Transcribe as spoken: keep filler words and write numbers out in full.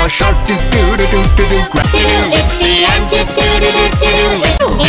a shark. Do do do do do do. Grab. It's the end. Do do do do do do.